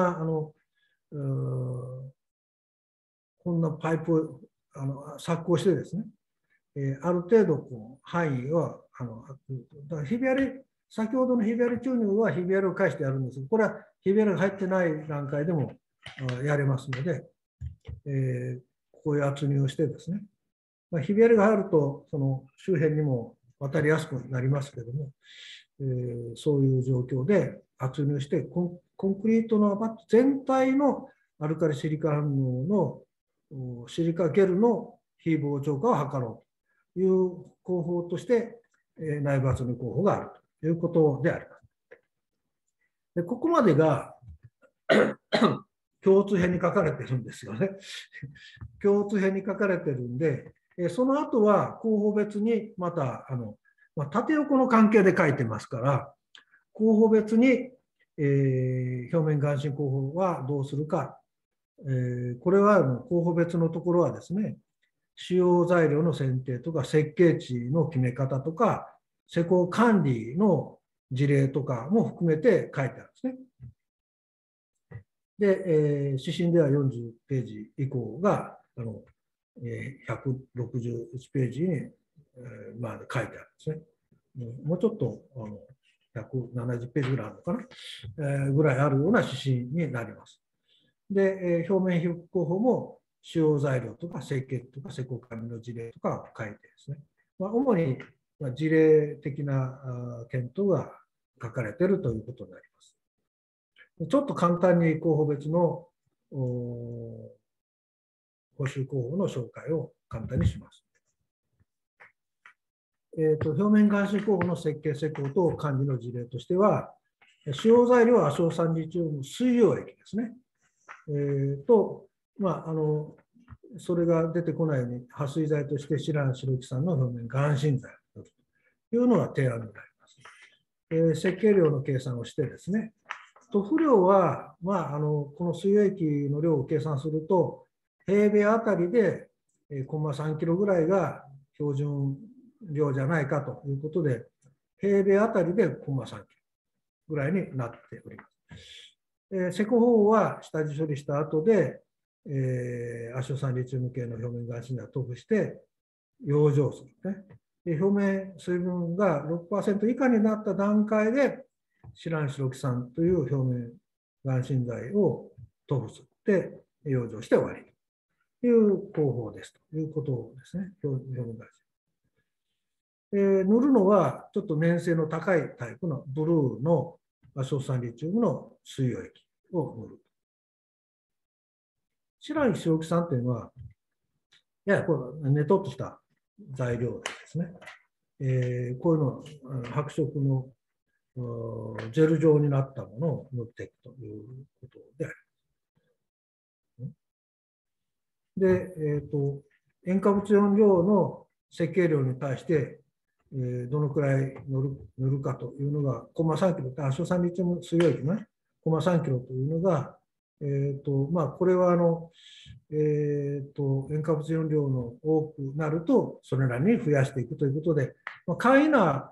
なパイプを削鋼してですね、ある程度範囲はだからひび割れ、先ほどのひび割れ注入はひび割れを返してやるんですが、これはひび割れが入ってない段階でもやれますので、こういう圧入をしてですね、ひび割れが入るとその周辺にも渡りやすくなりますけれども、そういう状況で圧入してコンクリートの全体のアルカリシリカ反応のシリカゲルの非膨張化を図ろうという工法として内部圧入工法があるということであります。でここまでが共通編に書かれてるんですよね。共通編に書かれてるんで、その後は工法別にまた縦横の関係で書いてますから、工法別に、表面眼振工法はどうするか、これは工法別のところはですね、使用材料の選定とか設計値の決め方とか施工管理の事例とかも含めて書いてあるんですね。で、指針では40ページ以降が161ページに書いてあるんですね。もうちょっと170ページぐらいあるのかな、ぐらいあるような指針になります。で、表面被覆工法も使用材料とか設計とか施工管理の事例とかを書いてですね、主に事例的な検討が書かれているということになります。ちょっと簡単に工法別の補修工法の紹介を簡単にします。表面眼振工法の設計施工と管理の事例としては、使用材料は亜硝酸リチウム水溶液ですね。それが出てこないように、破水剤としてシランシロキ酸の表面眼振剤というのが提案になります。設計量の計算をしてですね、塗布量は、この水溶液の量を計算すると、平米あたりで3キロぐらいが標準量じゃないかということで、平米あたりで3キロぐらいになっております。施工方法は下地処理した後で、亜硝酸リチウム系の表面眼振剤を塗布して養生するね。で表面水分が 6% 以下になった段階でシランシロキ酸という表面眼振剤を塗布して養生して終わりという工法ですということですね。表面眼振剤。塗るのはちょっと粘性の高いタイプのブルーの亜硝酸リチウムの水溶液を塗る。シランシロキ酸というのは、ややこれねとっとした材料ですね。こういうの白色のジェル状になったものを塗っていくということであります。で、塩化物用量の設計量に対して、どのくらい塗るかというのが、3キロ、亜硝酸リチウム水溶液のね、3キロというのが、これは塩化物用量の多くなると、それなりに増やしていくということで、簡易な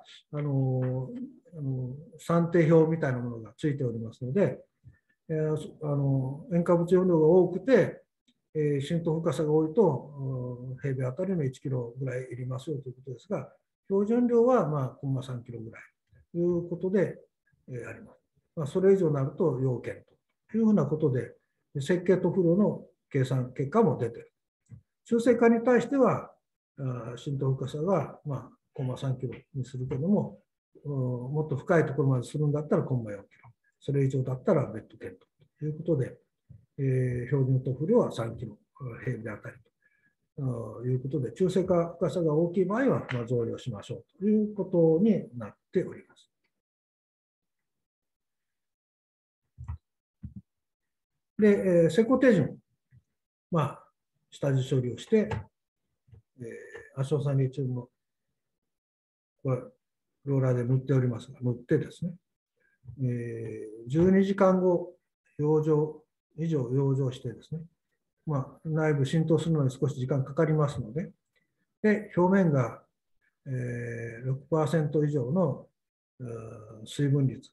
算定表みたいなものがついておりますので、塩化物用量が多くて、浸透深さが多いと、平米あたりの1キロぐらいいりますよということですが、標準量は3キロぐらいということであります。それ以上になると要件というふうなことで、設計と塗料の計算結果も出ている。中性化に対しては、浸透深さが3キロにするけども、もっと深いところまでするんだったら4キロ。それ以上だったら別途検討ということで、標準塗布量は3キロ平米あたりということで、中性化深さが大きい場合は増量しましょうということになっております。 で、施工手順、下地処理をして、亜硝酸リチウムのこれローラーで塗っておりますが、塗ってですね、12時間後、以上養生してですね、内部浸透するのに少し時間かかりますので、で表面が、6% 以上の水分率、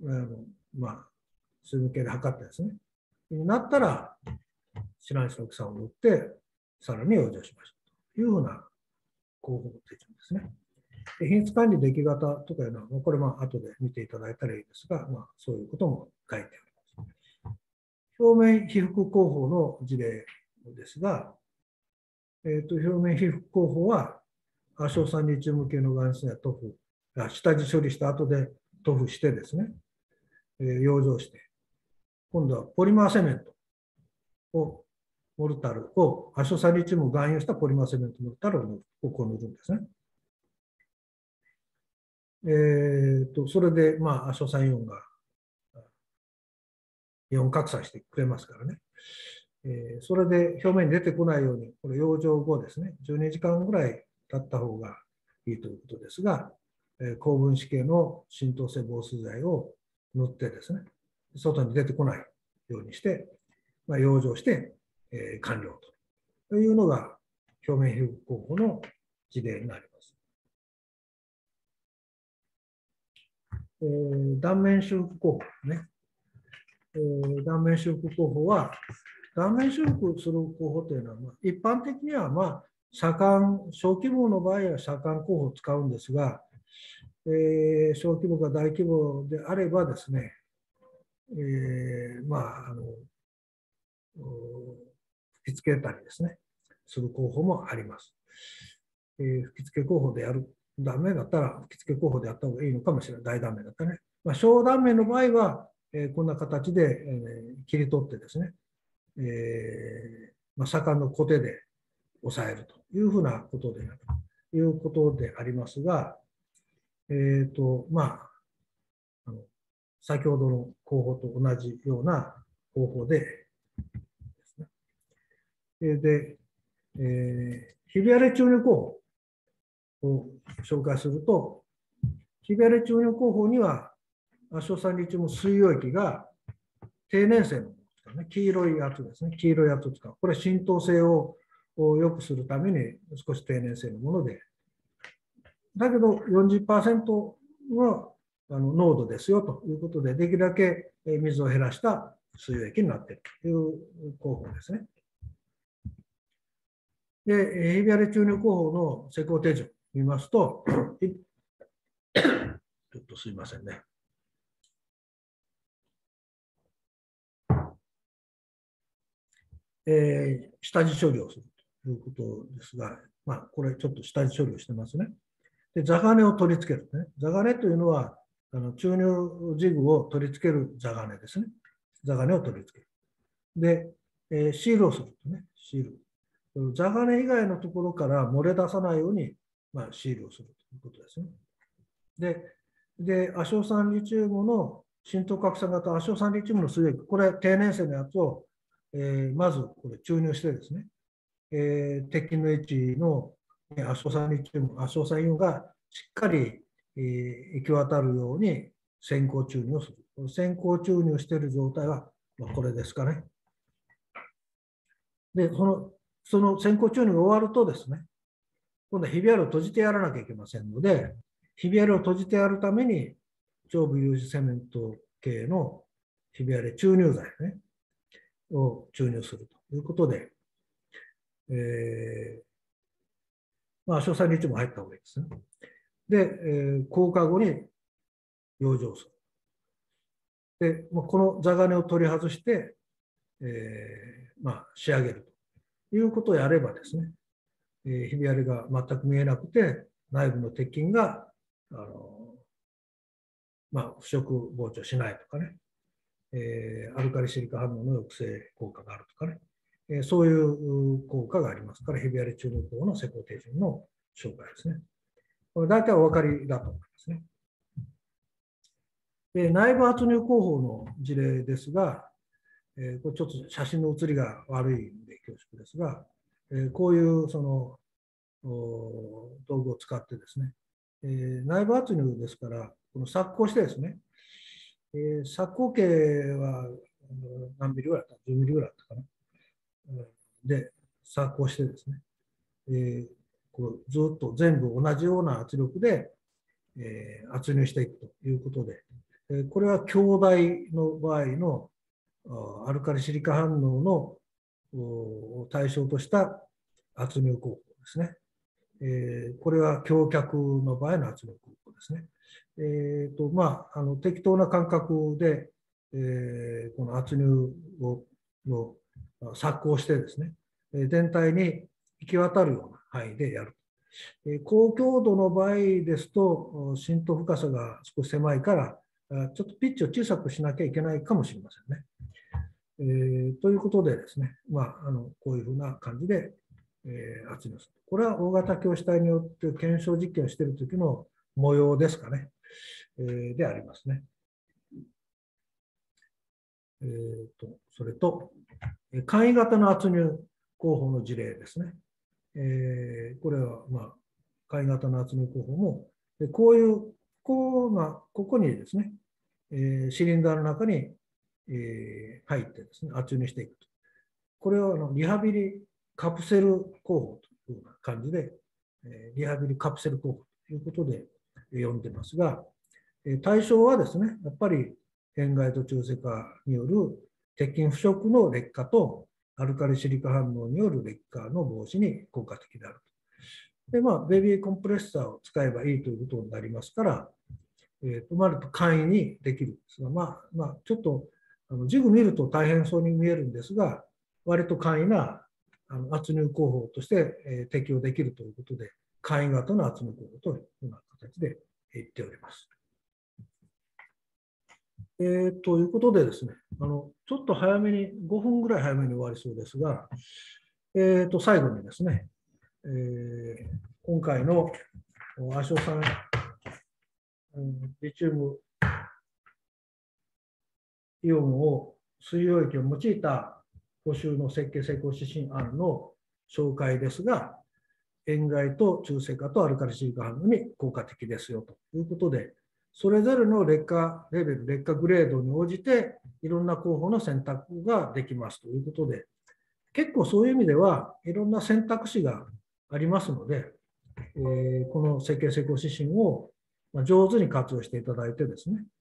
水分計で測ってですね、になったら、シナンシロキ酸を塗って、さらに養生しましょうというふうな工法手順ですね。品質管理出来方とかいうのは、これ後で見ていただいたらいいですが、そういうことも書いてあります。表面被覆工法の事例ですが、表面被覆工法は、亜硝酸リチウム系の岩質や塗布、下地処理した後で塗布してですね、養生して、今度はポリマーセメントを、モルタルを、亜硝酸リチウムを含有したポリマーセメントモルタルをこう塗るんですね。それで、亜硝酸イオンがイオン拡散してくれますからね。それで表面に出てこないように、これ養生後ですね、12時間ぐらい経った方がいいということですが、高分子系の浸透性防水剤を塗ってですね、外に出てこないようにして、養生して、完了というのが表面被覆工法の事例になります。断面修復工法ね。断面修復工法は、断面修復する工法というのは、一般的には、小規模の場合は遮間工法を使うんですが、小規模か大規模であればですね、吹き付けたりですね、する工法もあります。吹き付け工法でやる断面だったら、吹き付け工法でやった方がいいのかもしれない。大断面だったらね。小断面の場合は、こんな形で、切り取ってですね、左官のコテで押さえるというふうなことでありますが、先ほどの工法と同じような方法でですね。で、ひび割れ注入工法を紹介すると、ひび割れ注入工法には、亜硝酸リチウム水溶液が低粘性のものですからね、黄色いやつですね、黄色いやつを使う。これ浸透性を良くするために少し低粘性のもので、だけど 40% の濃度ですよということで、できるだけ水を減らした水溶液になっているという工法ですね。で、ひび割れ注入工法の施工手順を見ますと、ちょっとすいませんね。下地処理をするということですが、これちょっと下地処理をしてますね。で、座金を取り付ける、ね。座金というのは、注入ジグを取り付ける座金ですね。座金を取り付ける。で、シールをするとね、シール。座金以外のところから漏れ出さないように、シールをするということですね。で、亜硝酸リチウムの浸透拡散型亜硝酸リチウムの水液、これ低粘性のやつを、まずこれ注入してですね、鉄筋の位置の亜硝酸リチウム、亜硝酸イオンがしっかり、行き渡るように先行注入をする。先行注入している状態は、これですかね。で、その先行注入が終わるとですね、今度はひび割れを閉じてやらなきゃいけませんので、ひび割れを閉じてやるために、上部有刺セメント系のひび割れ注入剤、ね、を注入するということで、亜硝酸リチウム入った方がいいですね。で、降下後に養生する。で、この座金を取り外して、仕上げるということをやればですね、ひび割れが全く見えなくて、内部の鉄筋が腐食膨張しないとかね、アルカリシリカ反応の抑制効果があるとかね、そういう効果がありますから、ひび割れ注入工の施工手順の紹介ですね。これ大体お分かりだと思いますね。で、内部圧入工法の事例ですが、 これちょっと写真の写りが悪いんで恐縮ですが、こういうその道具を使ってですね、内部圧入ですから、この削鋼してですね、削鋼径は何ミリぐらいだった ?10 ミリぐらいだったかな。で、削鋼してですね、こうずっと全部同じような圧力で、圧入していくということで、これは兄弟の場合のアルカリシリカ反応の対象とした圧入工法ですね。これは橋脚の場合の圧力工法ですね。適当な感覚で、この圧入の削鋼してですね、全体に行き渡るような範囲でやる。高強度の場合ですと、浸透深さが少し狭いから、ちょっとピッチを小さくしなきゃいけないかもしれませんね。ということでですね、こういうふうな感じで、圧入する。これは大型教主体によって検証実験をしている時の模様ですかね、でありますね。それと、簡易型の圧入工法の事例ですね。これは、簡易型の圧入工法も、こういう、ここにですね、シリンダーの中に、入ってですね、圧入していくと。これをリハビリカプセル工法というような感じで、リハビリカプセル工法ということで呼んでますが、対象はですね、やっぱり塩害と中性化による鉄筋腐食の劣化とアルカリシリカ反応による劣化の防止に効果的であると。で、ベビーコンプレッサーを使えばいいということになりますから、割と簡易にできるんですが、ちょっとジグ見ると大変そうに見えるんですが、割と簡易な圧入工法として、適用できるということで、簡易型の圧入工法というような形で言っております。ということでですね、ちょっと早めに、5分ぐらい早めに終わりそうですが、最後にですね、今回の足尾さん、リチウムイオンを水溶液を用いた補修の設計施工指針案の紹介ですが、塩害と中性化とアルカリシリカ反応に効果的ですよということで、それぞれの劣化レベル、劣化グレードに応じて、いろんな候補の選択ができますということで、結構そういう意味では、いろんな選択肢がありますので、この設計施工指針を上手に活用していただいてですね、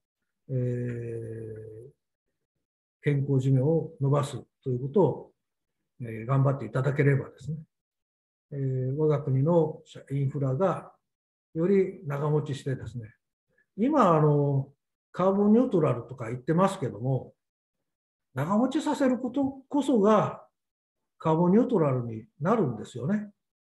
健康寿命を伸ばすということを、頑張っていただければですね、我が国のインフラがより長持ちしてですね、今カーボンニュートラルとか言ってますけども、長持ちさせることこそがカーボンニュートラルになるんですよね。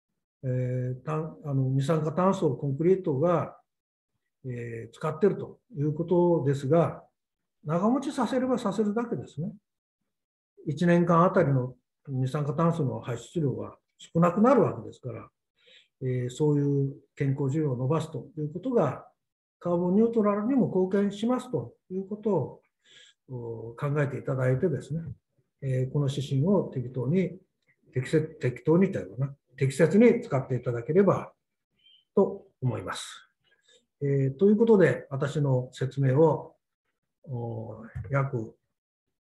二酸化炭素をコンクリートが、使っているということですが、長持ちさせればさせるだけですね。1年間あたりの二酸化炭素の排出量が少なくなるわけですから、そういう健康寿命を伸ばすということが、カーボンニュートラルにも貢献しますということを考えていただいてですね、この指針を適当にというかな、適切に使っていただければと思います。ということで、私の説明を約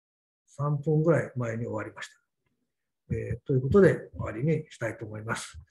3分ぐらい前に終わりました。ということで終わりにしたいと思います。